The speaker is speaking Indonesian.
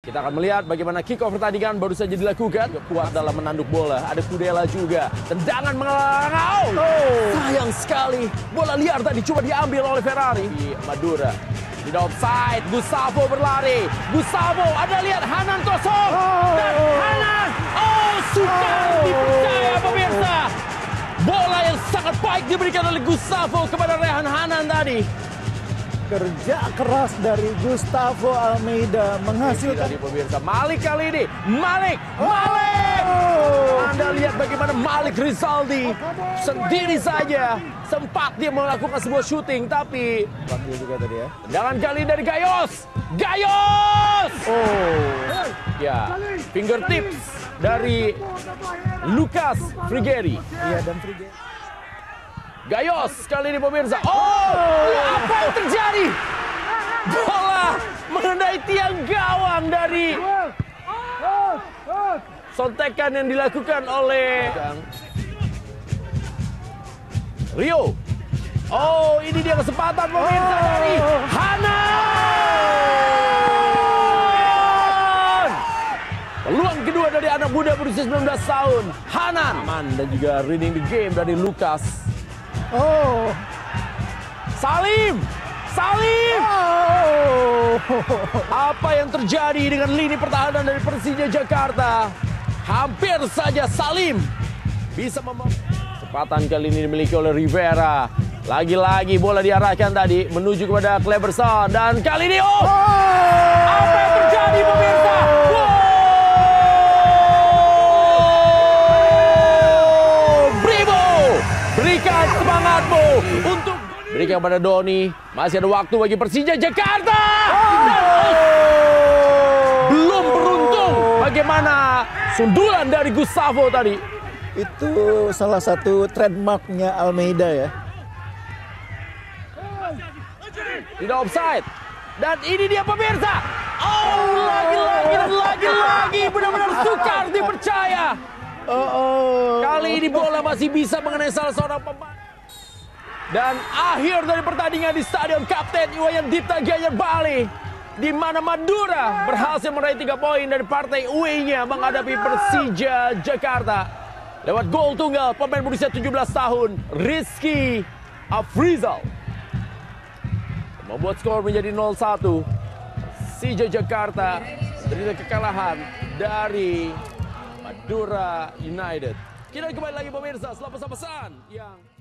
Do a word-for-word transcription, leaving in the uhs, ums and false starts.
Kita akan melihat bagaimana kick off pertandingan baru saja dilakukan. Kuat dalam menanduk bola. Ada Kudela juga. Tendangan mengelang. Oh. Sayang sekali. Bola liar tadi coba diambil oleh Ferrari. Di Madura. Tidak offside. Gustavo berlari. Gustavo. Ada lihat Hanan kosong. Dan Hanan. Oh, sukar dipercaya pemirsa. Bola yang sangat baik diberikan oleh Gustavo kepada Rehan Hanan tadi. Kerja keras dari Gustavo Almeida menghasilkan. Dari pemirsa Malik kali ini. Malik, Malik. Oh. Anda lihat bagaimana Malik Rizaldi sendiri saja sempat dia melakukan sebuah syuting, tapi Panggil juga tadi ya. tendangan kali ini dari Gayos. Gayos. Oh, ya, fingertips dari Lucas Frigeri. Iya, dan Frigeri. Gayos kali ini pemirsa. Oh, apa yang terjadi? Bola mengenai tiang gawang dari sontekan yang dilakukan oleh Rio. Oh, ini dia kesempatan pemirsa dari Hanan. Peluang kedua dari anak muda berusia sembilan belas tahun, Hanan. Dan juga reading the game dari Lucas. Oh, Salim, Salim. oh. Apa yang terjadi dengan lini pertahanan dari Persija Jakarta? Hampir saja Salim bisa mem. Kecepatan kali ini dimiliki oleh Rivera. Lagi-lagi bola diarahkan tadi menuju kepada Cleberson dan kali ini oh, apa yang terjadi pemirsa? Wow! Brimo, berikan semangatmu untuk berikan kepada Doni. Masih ada waktu bagi Persija Jakarta. Oh! Belum beruntung. Bagaimana sundulan dari Gustavo tadi? Itu salah satu trademarknya Almeida ya. Tidak offside. Dan ini dia pemirsa. Oh, lagi-lagi dan lagi-lagi benar-benar sukar dipercaya. Oh, oh. Kali ini bola masih bisa mengenai salah seorang pemain. Dan akhir dari pertandingan di Stadion Kapten Iwayan Dipta Gianyar Bali, di mana Madura berhasil meraih tiga poin dari partai away-nya menghadapi Persija Jakarta lewat gol tunggal pemain berusia tujuh belas tahun Rizky Afrizal membuat skor menjadi nol satu. Persija Jakarta menderita kekalahan dari Madura United. Kita kembali lagi pemirsa setelah pesan-pesan yang